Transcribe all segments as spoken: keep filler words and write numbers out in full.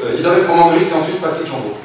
Euh, Isabelle Froment-Meurice et ensuite Patrick Chambaud.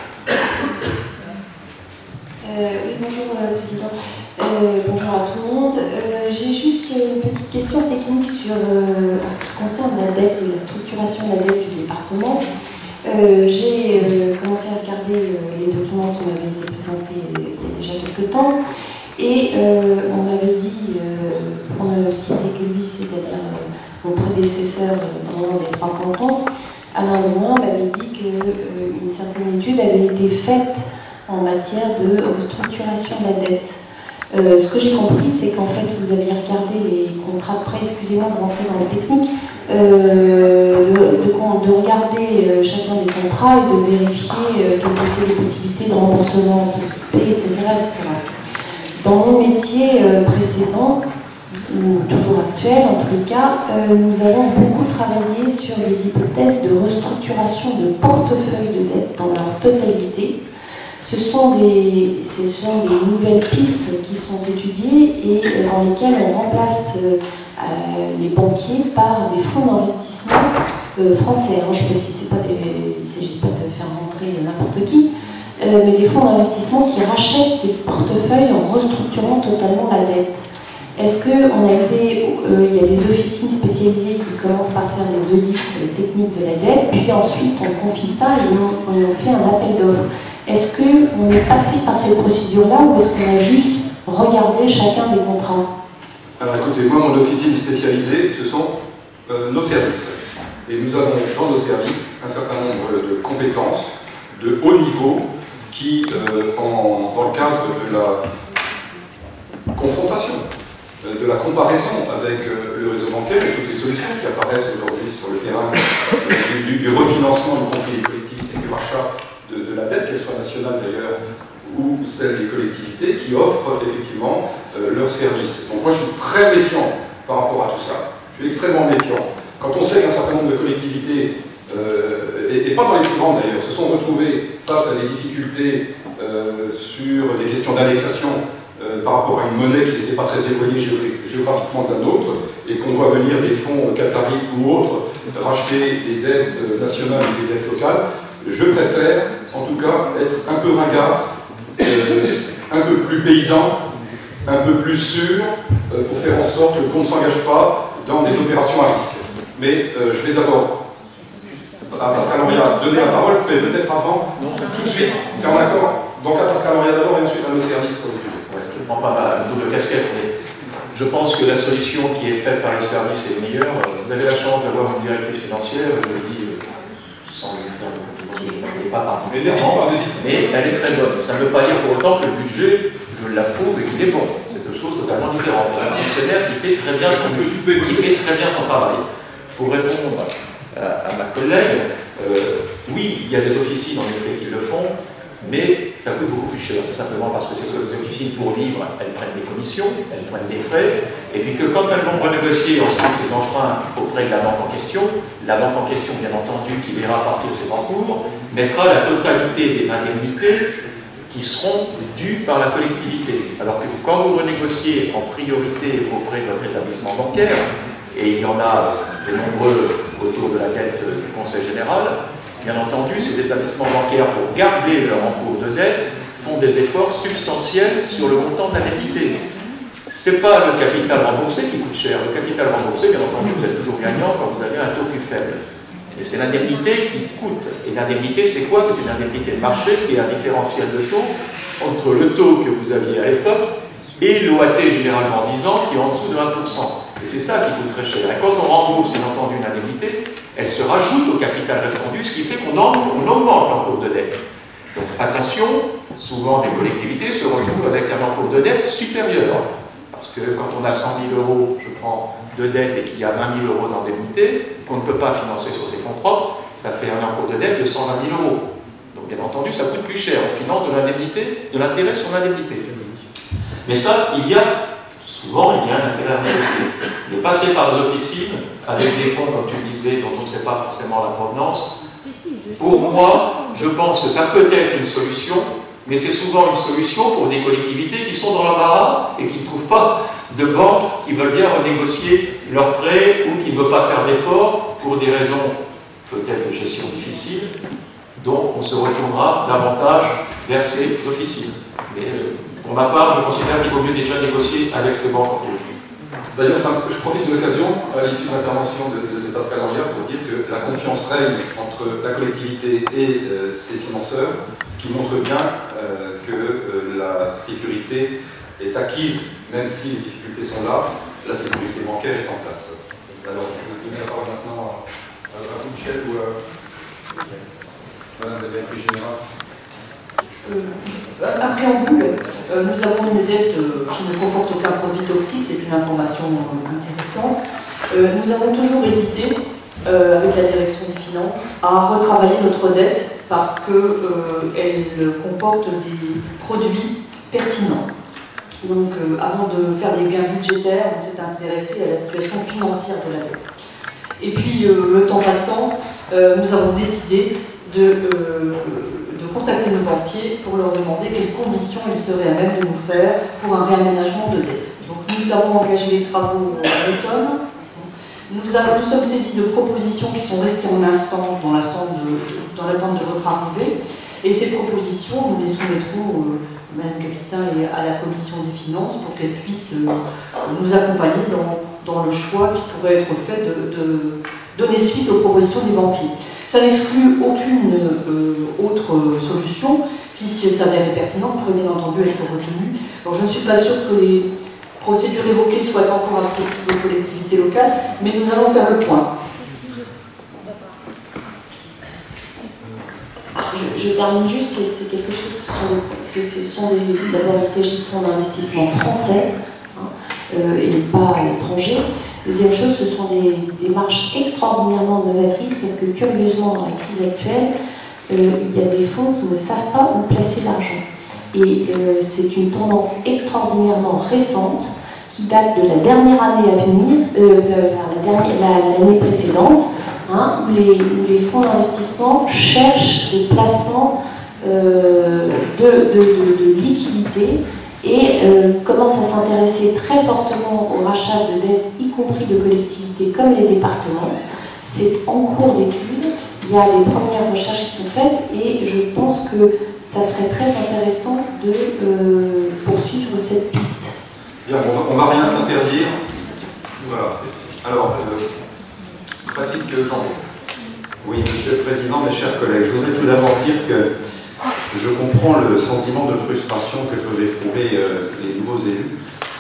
Euh, oui, bonjour euh, Président. Euh, bonjour à tout le monde. Euh, J'ai juste une petite question technique sur, euh, en ce qui concerne la dette et la structuration de la dette du département. Euh, J'ai euh, commencé à regarder euh, les documents qui m'avaient été présentés il y a déjà quelques temps. Et euh, on m'avait dit, euh, pour ne citer que lui, c'est-à-dire euh, mon prédécesseur dans le nom des trois cantons, Alain Brouin m'avait dit qu'une euh, certaine étude avait été faite en matière de restructuration de la dette. Euh, ce que j'ai compris, c'est qu'en fait, vous aviez regardé les contrats de prêt, excusez-moi de rentrer dans le technique, euh, de, de, de regarder euh, chacun des contrats et de vérifier euh, quelles étaient les possibilités de remboursement anticipé, et cetera, et cetera. Dans mon métier euh, précédent, ou toujours actuel en tous les cas, euh, nous avons beaucoup travaillé sur les hypothèses de restructuration de portefeuilles de dette dans leur totalité. Ce sont des, ce sont des nouvelles pistes qui sont étudiées et euh, dans lesquelles on remplace euh, euh, les banquiers par des fonds d'investissement euh, français. Alors, je précise, pas des, il ne s'agit pas de faire rentrer n'importe qui, euh, mais des fonds d'investissement qui rachètent des portefeuilles en restructurant totalement la dette. Est-ce qu'on a été, euh, il y a des officines spécialisées qui commencent par faire des audits techniques de la dette, puis ensuite on confie ça et on, on fait un appel d'offres. Est-ce qu'on est passé par cette procédure-là ou est-ce qu'on a juste regardé chacun des contrats? Alors écoutez, moi mon officine spécialisée, ce sont euh, nos services. Et nous avons dans nos services un certain nombre de compétences de haut niveau qui, euh, en, dans le cadre de la confrontation, de la comparaison avec le réseau bancaire et toutes les solutions qui apparaissent aujourd'hui sur le terrain du, du refinancement, y compris des collectivités, du rachat de, de la dette, qu'elle soit nationale d'ailleurs, ou celle des collectivités, qui offrent effectivement euh, leurs services. Donc moi je suis très méfiant par rapport à tout ça. Je suis extrêmement méfiant. Quand on sait qu'un certain nombre de collectivités, euh, et, et pas dans les plus grandes d'ailleurs, se sont retrouvées face à des difficultés euh, sur des questions d'indexation, Euh, par rapport à une monnaie qui n'était pas très éloignée géographiquement d'un autre, et qu'on voit venir des fonds qataris ou autres racheter des dettes nationales ou des dettes locales, je préfère en tout cas être un peu ringard, euh, un peu plus paysan, un peu plus sûr, euh, pour faire en sorte qu'on ne s'engage pas dans des opérations à risque. Mais euh, je vais d'abord à Pascal Henriat donner la parole, mais peut-être avant, tout de suite, c'est en accord. Donc à Pascal Henriat d'abord et ensuite à nos services. Je ne prends pas ma double casquette, mais je pense que la solution qui est faite par les services est meilleure. Vous avez la chance d'avoir une directrice financière, je le dis sans lui faire de compliments, je ne connais pas particulièrement, mais elle est très bonne. Ça ne veut pas dire pour autant que le budget, je l'approuve et qu'il est bon. C'est deux choses totalement différentes. C'est un fonctionnaire qui fait très bien son, qui fait très bien son travail. Pour répondre à, à ma collègue, euh, oui, il y a des officines en effet qui le font, mais ça coûte beaucoup plus cher, tout simplement parce que ces officines pour vivre, elles prennent des commissions, elles prennent des frais, et puis que quand elles vont renégocier ensuite ces emprunts auprès de la banque en question, la banque en question, bien entendu, qui verra partir ses encours, mettra la totalité des indemnités qui seront dues par la collectivité. Alors que quand vous renégociez en priorité auprès de votre établissement bancaire, et il y en a de nombreux autour de la dette du Conseil général, bien entendu, ces établissements bancaires, pour garder leur encours de dette, font des efforts substantiels sur le montant de l'indemnité. Ce n'est pas le capital remboursé qui coûte cher. Le capital remboursé, bien entendu, vous êtes toujours gagnant quand vous avez un taux plus faible. Et c'est l'indemnité qui coûte. Et l'indemnité, c'est quoi? C'est une indemnité de marché qui est un différentiel de taux entre le taux que vous aviez à l'époque et l'O A T, généralement dix ans, qui est en dessous de un pour cent. Et c'est ça qui coûte très cher. Et quand on rembourse, bien entendu, une indemnité, elle se rajoute au capital respondu, ce qui fait qu'on augmente l'encours de dette. Donc attention, souvent des collectivités se retrouvent avec un encours de dette supérieur. Parce que quand on a cent mille euros, je prends, de dette et qu'il y a vingt mille euros d'indemnité, qu'on ne peut pas financer sur ses fonds propres, ça fait un encours de dette de cent vingt mille euros. Donc bien entendu, ça coûte plus cher. On finance de l'indemnité, de l'intérêt sur l'indemnité. Mais ça, il y a, souvent, il y a un intérêt à négocier. Mais passer par des officines, avec des fonds, comme tu le disais, dont on ne sait pas forcément la provenance, pour moi, je pense que ça peut être une solution, mais c'est souvent une solution pour des collectivités qui sont dans l'embarras et qui ne trouvent pas de banques qui veulent bien renégocier leurs prêts ou qui ne veulent pas faire d'efforts pour des raisons peut-être de gestion difficile, donc on se retournera davantage vers ces officines. Mais euh, pour ma part, je considère qu'il vaut mieux déjà négocier avec ces banques en priorité. D'ailleurs, je profite de l'occasion, à l'issue de l'intervention de, de, de Pascal Henriard, pour dire que la confiance règne entre la collectivité et euh, ses financeurs, ce qui montre bien euh, que euh, la sécurité est acquise, même si les difficultés sont là, la sécurité bancaire est en place. Alors, je vais donner la parole maintenant à, à vous, Michel, ou à Madame la directrice générale. Euh, un préambule, euh, nous avons une dette euh, qui ne comporte aucun produit toxique, c'est une information euh, intéressante. Euh, nous avons toujours hésité, euh, avec la direction des finances, à retravailler notre dette parce qu'elle euh, comporte des produits pertinents. Donc, euh, avant de faire des gains budgétaires, on s'est intéressé à la situation financière de la dette. Et puis, euh, le temps passant, euh, nous avons décidé de... Euh, de contacter nos banquiers pour leur demander quelles conditions ils seraient à même de nous faire pour un réaménagement de dette. Donc nous avons engagé les travaux en automne. Nous, avons, nous sommes saisis de propositions qui sont restées en instant, dans l'attente de, dans l'attente de votre arrivée. Et ces propositions, nous les soumettrons, euh, Madame Capitaine, à la Commission des Finances pour qu'elle puisse euh, nous accompagner dans, dans le choix qui pourrait être fait de, de donner suite aux propositions des banquiers. Ça n'exclut aucune euh, autre solution qui, si elle s'avère pertinente, pourrait bien entendu être retenue. Alors je ne suis pas sûre que les procédures évoquées soient encore accessibles aux collectivités locales, mais nous allons faire le point. Je, je termine juste, c'est quelque chose, ce sont des, ce sont des, d'abord il s'agit de fonds d'investissement français hein, euh, et pas étrangers. Deuxième chose, ce sont des démarches extraordinairement novatrices parce que curieusement, dans la crise actuelle, euh, il y a des fonds qui ne savent pas où placer l'argent. Et euh, c'est une tendance extraordinairement récente qui date de la dernière année à venir, euh, de l'année la, la, précédente, hein, où, les, où les fonds d'investissement cherchent des placements euh, de, de, de, de liquidités et euh, commencent à s'intéresser très fortement au rachat de dettes, y compris de collectivités comme les départements. C'est en cours d'étude, il y a les premières recherches qui sont faites et je pense que ça serait très intéressant de euh, poursuivre cette piste. Bien, on va, va rien s'interdire. Voilà, c'est Alors, euh, Patrick Jean. Oui, Monsieur le Président, mes chers collègues, je voudrais tout d'abord dire que je comprends le sentiment de frustration que peuvent éprouver euh, les nouveaux élus.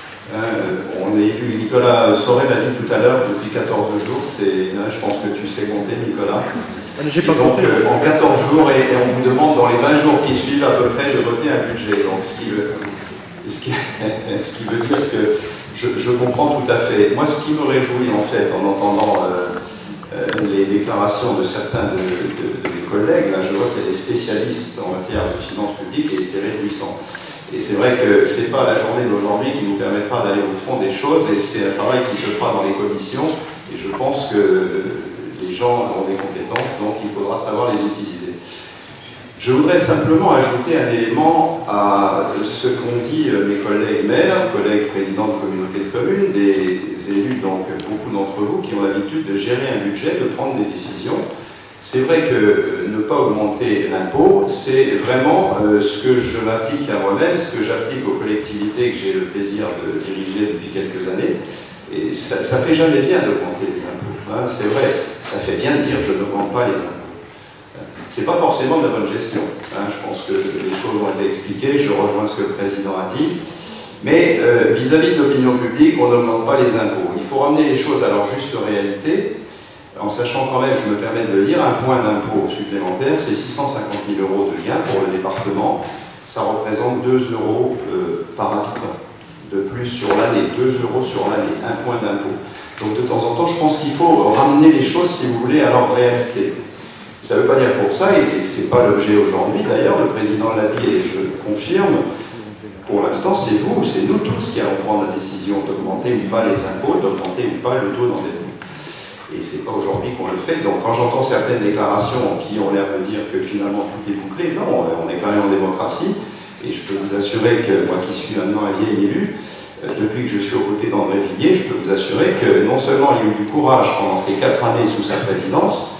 Euh, on est élu, Nicolas Sauret l'a dit tout à l'heure, depuis quatorze jours, c'est, hein, je pense que tu sais compter, Nicolas. Et donc, euh, en quatorze jours, et, et on vous demande dans les vingt jours qui suivent à peu près de voter un budget. Donc, ce qui veut, ce qui, ce qui veut dire que je, je comprends tout à fait. Moi, ce qui me réjouit, en fait, en entendant euh, euh, les déclarations de certains de, de, de mes collègues, là, je vois qu'il y a des spécialistes en matière de finances publiques et c'est réjouissant. Et c'est vrai que ce n'est pas la journée d'aujourd'hui qui nous permettra d'aller au fond des choses, et c'est un travail qui se fera dans les commissions, et je pense que les gens ont des compétences, donc il faudra savoir les utiliser. Je voudrais simplement ajouter un élément à ce qu'ont dit mes collègues maires, collègues présidents de communautés de communes, des élus, donc beaucoup d'entre vous, qui ont l'habitude de gérer un budget, de prendre des décisions. C'est vrai que ne pas augmenter l'impôt, c'est vraiment euh, ce que je m'applique à moi-même, ce que j'applique aux collectivités que j'ai le plaisir de diriger depuis quelques années. Et ça ne fait jamais bien d'augmenter les impôts. Hein, c'est vrai, ça fait bien de dire je n'augmente pas les impôts. C'est pas forcément de la bonne gestion. Hein, je pense que les choses ont été expliquées, je rejoins ce que le Président a dit. Mais euh, vis-à-vis de l'opinion publique, on n'augmente pas les impôts. Il faut ramener les choses à leur juste réalité. En sachant quand même, je me permets de le dire, un point d'impôt supplémentaire, c'est six cent cinquante mille euros de gain pour le département. Ça représente deux euros euh, par habitant. De plus sur l'année, deux euros sur l'année, un point d'impôt. Donc de temps en temps, je pense qu'il faut ramener les choses, si vous voulez, à leur réalité. Ça ne veut pas dire pour ça, et ce n'est pas l'objet aujourd'hui, d'ailleurs, le Président l'a dit et je confirme, pour l'instant, c'est vous, c'est nous tous qui allons prendre la décision d'augmenter ou pas les impôts, d'augmenter ou pas le taux d'endettement. Et c'est pas aujourd'hui qu'on le fait. Donc quand j'entends certaines déclarations qui ont l'air de dire que finalement tout est bouclé, non, on est quand même en démocratie. Et je peux vous assurer que moi qui suis maintenant un vieil élu, euh, depuis que je suis aux côtés d'André Villiers, je peux vous assurer que non seulement il y a eu du courage pendant ces quatre années sous sa présidence,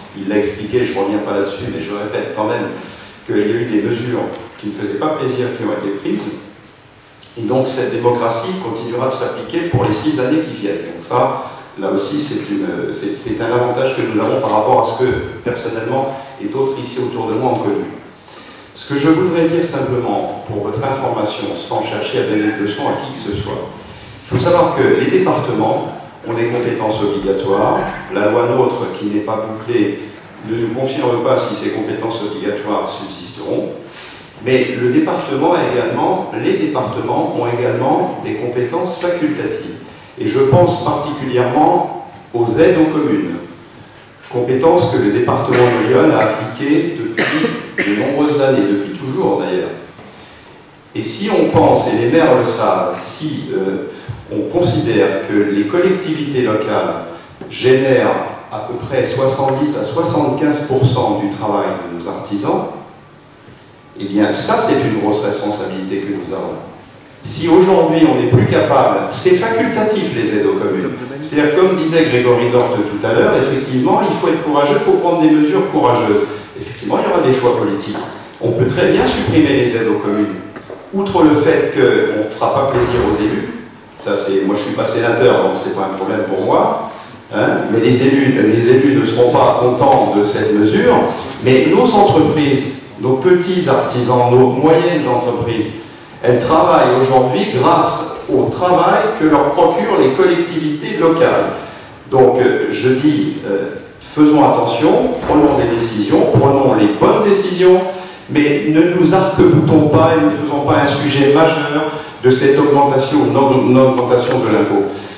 il l'a expliqué, je ne reviens pas là-dessus, mais je répète quand même qu'il y a eu des mesures qui ne faisaient pas plaisir, qui ont été prises. Et donc cette démocratie continuera de s'appliquer pour les six années qui viennent. Donc ça, là aussi, c'est un avantage que nous avons par rapport à ce que, personnellement, et d'autres ici autour de moi ont connu. Ce que je voudrais dire simplement, pour votre information, sans chercher à donner de leçons à qui que ce soit, il faut savoir que les départements ont des compétences obligatoires. La loi NOTRe, qui n'est pas bouclée, ne nous confirme pas si ces compétences obligatoires subsisteront. Mais le département a également, les départements ont également des compétences facultatives. Et je pense particulièrement aux aides aux communes. Compétences que le département de Lyon a appliquées depuis de nombreuses années, depuis toujours d'ailleurs. Et si on pense, et les maires le savent, si euh, on considère que les collectivités locales génèrent à peu près soixante-dix à soixante-quinze pour cent du travail de nos artisans, eh bien ça c'est une grosse responsabilité que nous avons. Si aujourd'hui on n'est plus capable, c'est facultatif les aides aux communes. C'est-à-dire, comme disait Grégory Dorte tout à l'heure, effectivement il faut être courageux, il faut prendre des mesures courageuses. Effectivement il y aura des choix politiques. On peut très bien supprimer les aides aux communes. Outre le fait qu'on ne fera pas plaisir aux élus, ça c'est, moi je ne suis pas sénateur donc c'est pas un problème pour moi, hein, mais les élus, les élus ne seront pas contents de cette mesure, mais nos entreprises, nos petits artisans, nos moyennes entreprises, elles travaillent aujourd'hui grâce au travail que leur procurent les collectivités locales. Donc je dis, euh, faisons attention, prenons des décisions, prenons les bonnes décisions, mais ne nous arc-boutons pas et ne faisons pas un sujet majeur de cette augmentation ou non-augmentation de l'impôt.